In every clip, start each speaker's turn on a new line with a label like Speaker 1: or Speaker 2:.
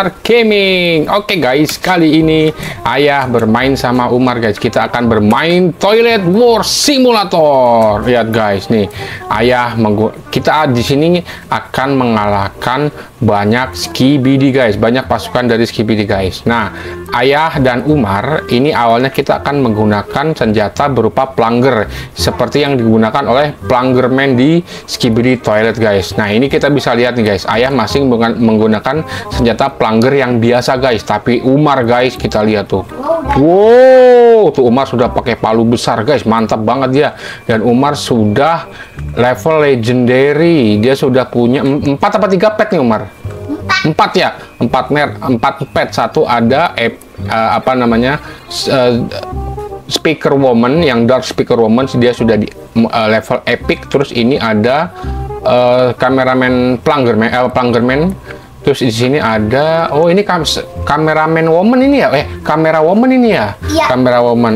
Speaker 1: Umar Gaming. Oke guys, kali ini ayah bermain sama Umar guys. Kita akan bermain Toilet War Simulator. Lihat guys nih, kita di sini akan mengalahkan banyak Skibidi guys, banyak pasukan dari Skibidi guys. Nah, ayah dan Umar ini awalnya kita akan menggunakan senjata berupa plunger seperti yang digunakan oleh Plungerman di Skibidi Toilet guys. Nah, ini kita bisa lihat nih guys, ayah masih menggunakan senjata plunger yang biasa guys, tapi Umar guys, kita lihat tuh. Wow, tuh Umar sudah pakai palu besar guys, mantap banget dia. Dan Umar sudah level legendary, dia sudah punya 4 apa 3 pet nih Umar? 4 ya, 4 pet. Satu ada apa namanya, Speaker Woman, yang Dark Speaker Woman, dia sudah di level epic. Terus ini ada kameramen Plungerman. Terus di sini ada, oh ini kameramen woman ini ya, kamera woman ini ya, iya. Kamera woman.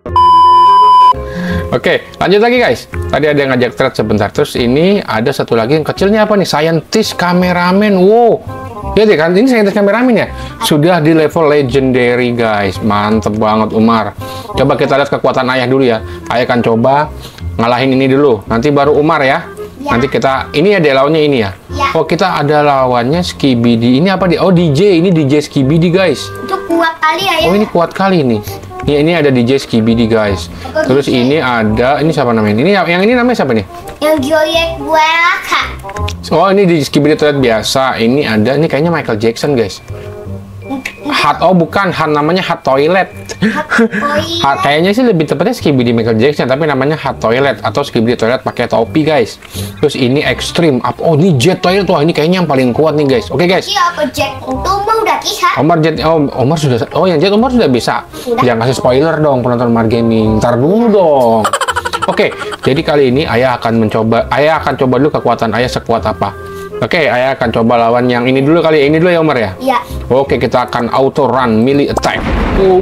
Speaker 1: Oke, lanjut lagi guys. Tadi ada yang ngajak thread sebentar. Terus ini ada satu lagi yang kecilnya apa nih? Scientist kameramen. Wow, lihat ya kan, ini scientist kameramen ya. Sudah di level legendary guys. Mantep banget Umar. Coba kita lihat kekuatan ayah dulu ya. Ayah akan coba ngalahin ini dulu. Nanti baru Umar ya. Nanti kita, ini ya lawannya ini ya. Oh, kita ada lawannya Skibidi. Ini apa dia? Oh, DJ. Ini DJ Skibidi guys.
Speaker 2: Itu kuat kali ya.
Speaker 1: Oh, ini kuat kali nih. Ini ada DJ Skibidi guys. Terus ini ada, ini siapa namanya? Ini yang ini namanya siapa nih?
Speaker 2: Yang Joyek Buaka.
Speaker 1: Oh, ini di Skibidi Toilet biasa. Ini ada, ini kayaknya Michael Jackson guys. Oh bukan, namanya Hot Toilet. Kayaknya sih lebih tepatnya Skibidi Michael Jackson, tapi namanya Hot Toilet atau Skibidi Toilet pakai topi guys. Terus ini Extreme Up. Oh, ini Jet Toilet. Wah, ini kayaknya yang paling kuat nih guys. Oke guys.
Speaker 2: Iya, Jet itu udah bisa.
Speaker 1: Omar Jet, Omar sudah. Oh, yang Jet Omar sudah bisa. Jangan kasih spoiler dong penonton Umar Gaming. Ntar dulu dong. Oke, jadi kali ini ayah akan coba dulu kekuatan ayah sekuat apa. Oke, ayah akan coba lawan yang ini dulu kali. Ini dulu ya Umar ya?
Speaker 2: Iya.
Speaker 1: Oke, kita akan auto run melee attack. Oh,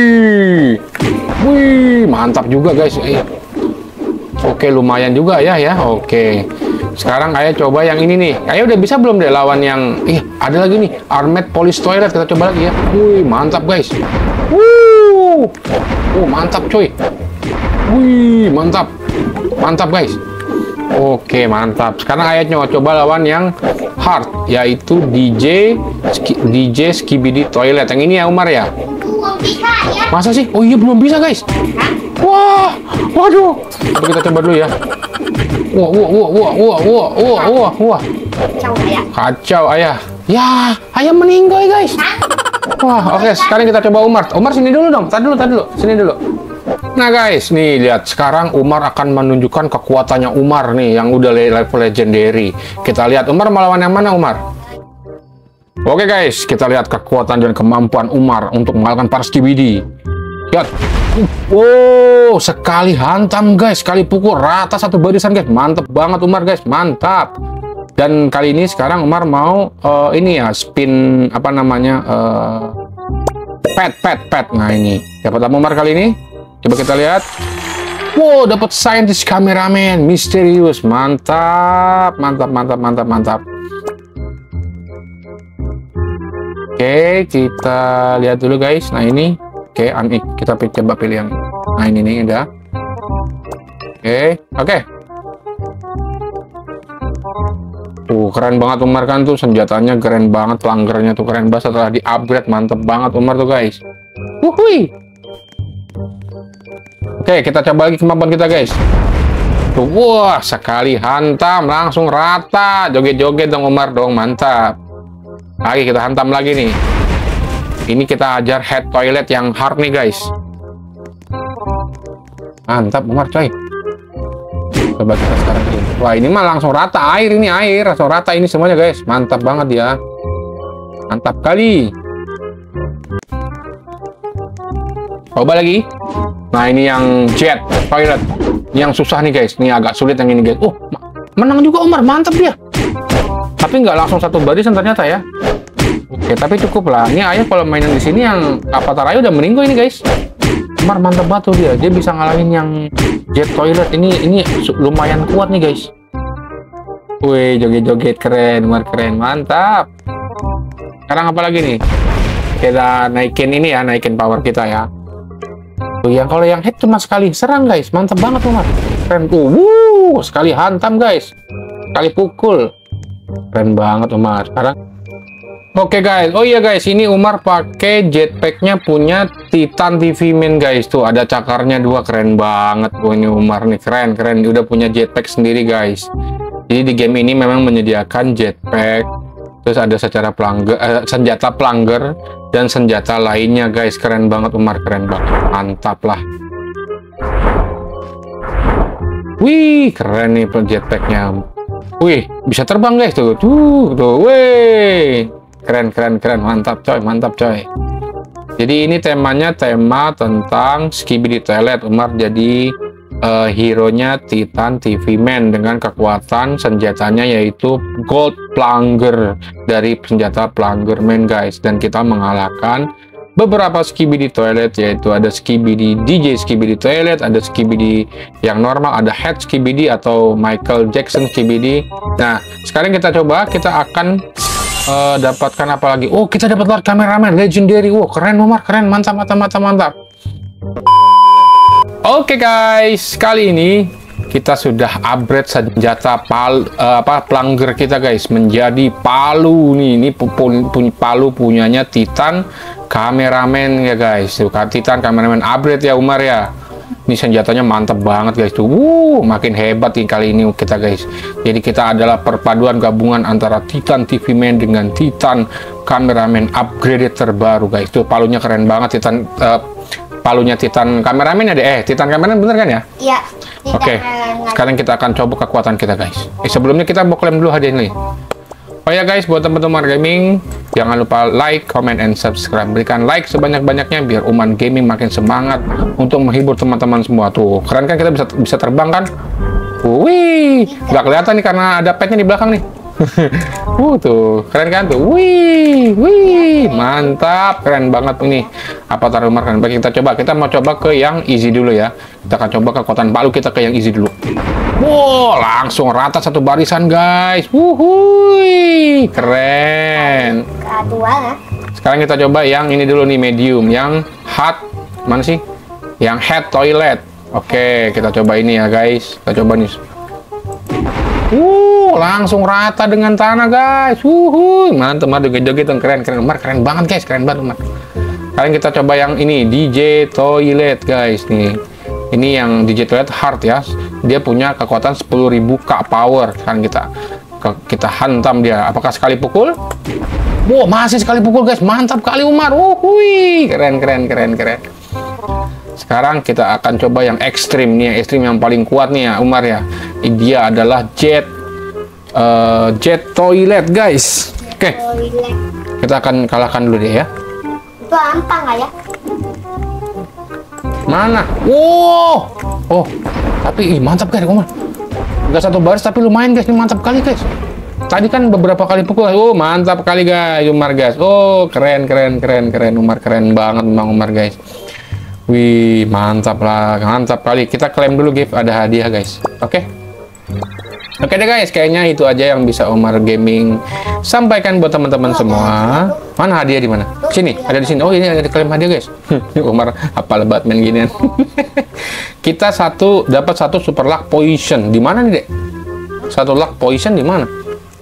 Speaker 1: wih, mantap juga guys. Oke, lumayan juga ya. Oke, sekarang ayah coba yang ini nih. Ayah udah bisa belum deh lawan yang, ada lagi nih, Armed Police Toilet. Kita coba lagi ya. Wih, mantap guys. Mantap coy. Wih, mantap guys. Oke, mantap. Sekarang ayah coba lawan yang hard, yaitu DJ Skibidi Toilet. Yang ini ya Umar ya?
Speaker 2: Belum bisa ya.
Speaker 1: Masa sih? Oh iya, belum bisa guys. Wah, waduh. Tapi kita coba dulu ya. Wah. Kacau ayah. Ya, ayah meninggal guys. Wah, oke. Sekarang kita coba Umar. Umar sini dulu dong. Tadi dulu. Sini dulu. Nah guys, nih lihat, sekarang Umar akan menunjukkan kekuatannya Umar nih yang udah level legendary. Kita lihat Umar melawan yang mana Umar? Oke guys, kita lihat kekuatan dan kemampuan Umar untuk mengalahkan para Skibidi. Lihat. Wow, sekali hantam guys, sekali pukul rata satu barisan guys. Mantep banget Umar guys, mantap. Dan kali ini sekarang Umar mau ini ya, spin apa namanya? Pet. Nah, ini. Dapat apa Umar kali ini? Coba kita lihat. Wow, dapat scientist kameramen misterius. Mantap. Oke, kita lihat dulu guys. Nah, ini. Oke, kita coba pilih yang. Nah, ini nih udah. Oke. Keren banget Umar kan tuh, senjatanya keren banget, pelanggernya tuh keren banget setelah di-upgrade. Mantep banget Umar tuh guys. Wuhui. Oke, kita coba lagi kemampuan kita guys. Tuh, wah, sekali hantam langsung rata. Joget-joget dong Umar dong, mantap. Lagi kita hantam lagi nih. Ini kita ajar head toilet yang hard nih guys. Mantap Umar coy. Coba kita sekarang ini. Wah, ini mah langsung rata air, langsung rata ini semuanya guys. Mantap banget ya. Mantap kali. Coba lagi. Nah, ini yang Jet Toilet. Yang susah nih guys. Ini agak sulit yang ini guys. Oh, menang juga Umar, mantap dia. Tapi nggak langsung satu barisan ternyata ya. Oke, tapi cukup lah. Ini ayah kalau mainan di sini yang Avatar ayah udah meninggal ini guys. Umar mantap banget tuh dia. Dia bisa ngalahin yang Jet Toilet. Ini lumayan kuat nih guys. Wih, joget-joget keren, Umar keren, mantap. Sekarang apa lagi nih? Kita naikin ini ya, naikin power kita ya. Tuh, kalau yang head cuma sekali serang guys, mantap banget Umar. Keren tuh, sekali hantam guys, sekali pukul. Keren banget Umar. Sekarang, oke guys, oh iya guys, ini Umar pakai jetpacknya punya Titan TV Man guys. Tuh ada cakarnya 2, keren banget. Oh ini Umar nih, keren. Udah punya jetpack sendiri guys. Jadi di game ini memang menyediakan jetpack, terus ada senjata plunger dan senjata lainnya guys. Keren banget Umar, keren banget, mantap lah. Wih, keren nih jetpacknya. Wih, bisa terbang guys tuh. Wih, keren, mantap coy. Jadi ini temanya tema tentang Skibidi Toilet. Umar jadi hero-nya Titan TV Man dengan kekuatan senjatanya yaitu Gold Plunger dari senjata Plunger Man guys. Dan kita mengalahkan beberapa Skibidi Toilet, yaitu ada Skibidi DJ Skibidi Toilet, ada Skibidi yang normal, ada Head Skibidi atau Michael Jackson Skibidi. Nah sekarang kita coba, kita akan dapatkan apa lagi. Oh, kita dapat Lord Cameraman Legendary. Wow, keren Umar, keren, mantap. Oke guys, kali ini kita sudah upgrade senjata plunger kita guys menjadi palu nih. Ini palu punyanya Titan Cameraman ya guys. Titan Cameraman upgrade ya Umar ya. Ini senjatanya mantap banget guys tuh. Makin hebat nih kali ini kita guys. Jadi kita adalah perpaduan gabungan antara Titan TV Man dengan Titan Cameraman upgraded terbaru guys. Tuh palunya keren banget, palunya Titan Cameraman ada. Titan Cameraman bener kan ya?
Speaker 2: Iya.
Speaker 1: Oke. Sekarang kita akan coba kekuatan kita guys. Sebelumnya kita mau klaim dulu hadiah ini. Oh ya guys, buat teman-teman gaming, jangan lupa like, comment, and subscribe. Berikan like sebanyak-banyaknya biar Uman Gaming makin semangat untuk menghibur teman-teman semua. Tuh, keren kan, kita bisa terbang kan? Wih, nggak kelihatan nih karena ada petnya di belakang nih. Tuh, keren kan tuh. Wih, mantap, keren banget ini. Apa taruh Umar keren. Baik, kita mau coba ke yang easy dulu ya. Kita akan coba kekuatan palu kita ke yang easy dulu. Wow, langsung rata satu barisan guys. Wuhui, keren. Sekarang kita coba yang ini dulu nih, medium, yang hot. Mana sih? Yang head toilet. Oke, kita coba ini ya guys. Kita coba nih. Langsung rata dengan tanah guys. Mantap, joget-joget, keren Umar, keren banget guys, keren banget Umar. Sekarang kita coba yang ini, DJ Toilet guys nih. Ini yang DJ Toilet hard ya. Dia punya kekuatan 10.000 K power. Sekarang kita hantam dia. Apakah sekali pukul? Wow, masih sekali pukul guys. Mantap kali Umar. Keren. Sekarang kita akan coba yang ekstrim nih, yang ekstrim yang paling kuat nih ya Umar ya. Dia adalah Jet Toilet guys. Oke. Kita akan kalahkan dulu dia ya.
Speaker 2: Gampang nggak ya?
Speaker 1: Mana? Tapi mantap guys Umar. Enggak satu baris tapi lumayan guys. Ini mantap kali guys. Tadi kan beberapa kali pukul. Mantap kali guys Umar guys. Keren Umar, keren banget memang Umar guys. Wih, mantap kali. Kita klaim dulu gift, ada hadiah guys. Oke deh guys, kayaknya itu aja yang bisa Umar Gaming sampaikan buat teman-teman semua. Mana hadiah di mana? Sini, ada di sini. Oh, ini ada klaim hadiah guys. Umar hafal Batman ginian. Kita dapat satu super luck potion. Di mana nih, Dek? Satu luck potion di mana?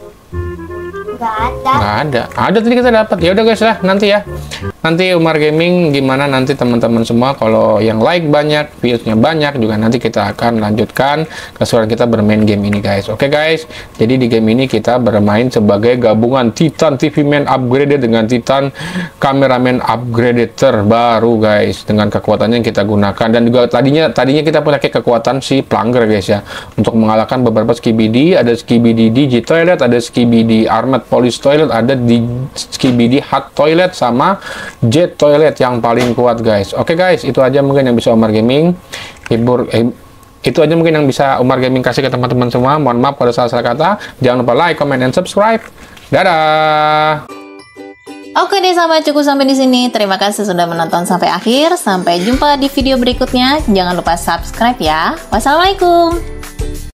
Speaker 1: Nggak ada. Ada tadi kita dapat. Ya udah guys lah, nanti ya. Nanti Umar Gaming gimana nanti teman-teman semua, kalau yang like banyak, viewsnya banyak juga, nanti kita akan lanjutkan keseruan kita bermain game ini guys. Oke guys, jadi di game ini kita bermain sebagai gabungan Titan TV Man upgraded dengan Titan Cameraman upgraded terbaru guys, dengan kekuatannya yang kita gunakan. Dan juga tadinya kita pakai kekuatan si plunger guys ya, untuk mengalahkan beberapa Skibidi. Ada Skibidi DJ Toilet, ada Skibidi Armored Police Toilet, ada di Skibidi Hot Toilet, sama Jet Toilet yang paling kuat guys. Oke guys, itu aja mungkin yang bisa Umar Gaming itu aja mungkin yang bisa Umar Gaming kasih ke teman-teman semua. Mohon maaf kalau salah kata. Jangan lupa like, comment, dan subscribe. Dadah.
Speaker 3: Oke deh sahabat, cukup sampai di sini. Terima kasih sudah menonton sampai akhir. Sampai jumpa di video berikutnya. Jangan lupa subscribe ya. Wassalamualaikum.